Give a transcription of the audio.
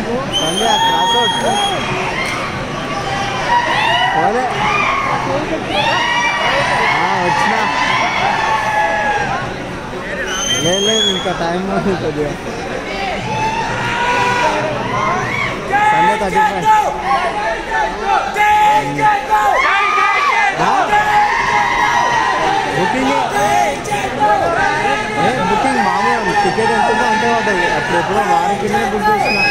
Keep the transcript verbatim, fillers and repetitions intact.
Sunday cross out పోలే వచ్చినా లేదు ఇంకా టైం కొద్దిగా Sunday thirty five booking booking మామూలు టికెట్ ఎంత అంతే ఉంటుంది అప్పుడు ఎప్పుడో వారం కింద బుక్ చేసిన